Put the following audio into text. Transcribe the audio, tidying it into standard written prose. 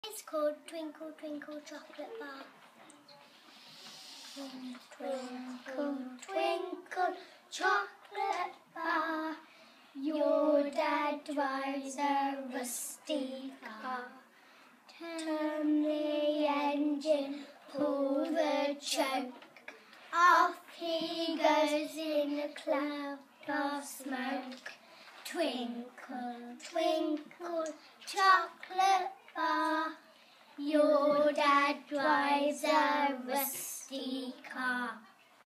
It's called Twinkle Twinkle Chocolate Bar. Twinkle, twinkle, chocolate bar. Your dad drives a rusty car. Turn the engine, pull the choke. Off he goes in a cloud of smoke. Twinkle, twinkle.